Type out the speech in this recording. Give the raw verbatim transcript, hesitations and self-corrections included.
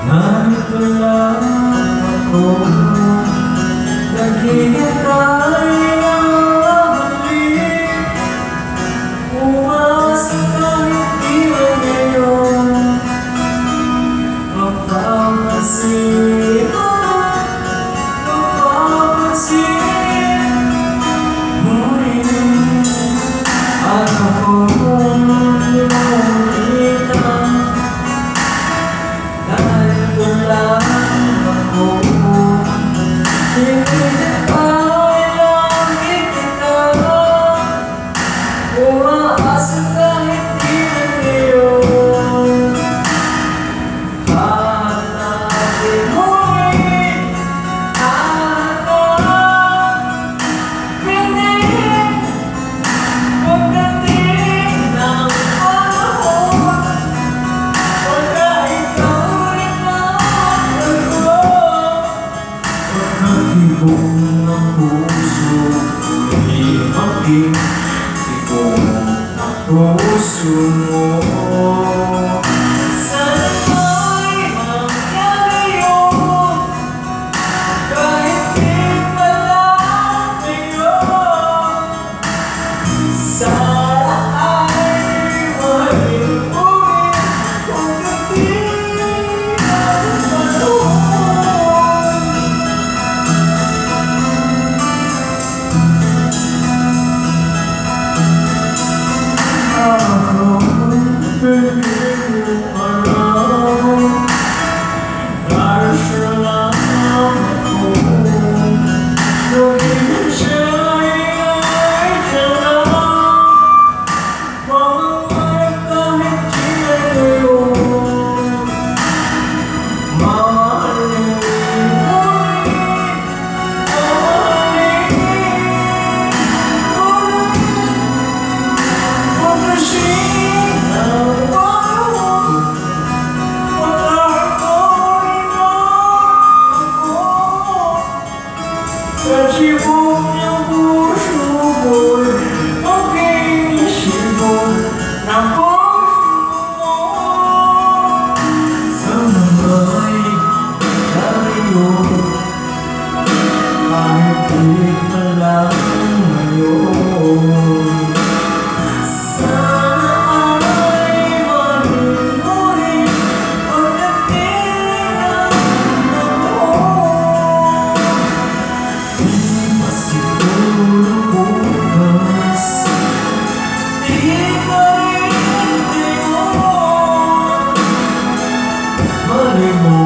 Narito lang ako, naghihintay na halik. Umasa kahit di na ngayon mapapansin, mapapansin. Ngunit at ako'y lumita. Narito lang ako, hinihintay lang kita. Umaasa kahit di na ngayon hahanapin muli. Hanap, pinig, pagdating ng panahon. Pagka ikaw rin ang ako, pagkatibok ng puso, hindi maging tibok ang puso mo. Sana'y mangyari yun, kahit di pala ngayon. Sana ay mahalin ulit pagdating ng panahon. Ako'y pinipalaw dahil siya lang ako. Naging siya'y ay tiyalang mamamay kahit di na ngayon. Mahalin ulit, mahalin ulit. Pagdating ng panahon, pagkakaroon ako, sa sibok ng puso ko'y maging sibok ng puso mo. Sana'y lalayo, kahit di pa lang ngayon. Sana ay mahalin ulit pagdating ng panahon. Di pa siguro bukas, di pa rin ngayon. Mahalin mo